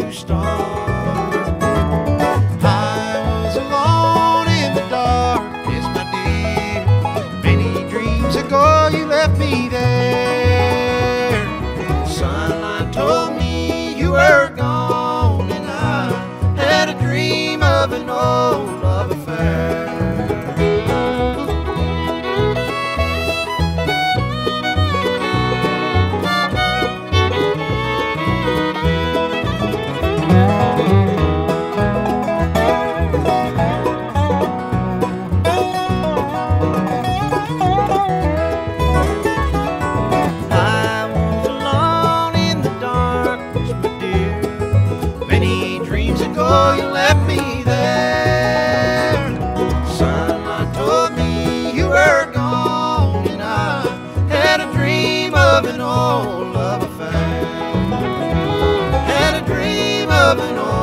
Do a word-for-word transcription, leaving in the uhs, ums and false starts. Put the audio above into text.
new start. I was alone in the dark, yes, my dear. Many dreams ago you left me there. Sunlight told me you were gone, and I had a dream of an old love affair. Oh, you left me there. Sunlight told me you were gone, and I had a dream of an old love affair. Had a dream of an old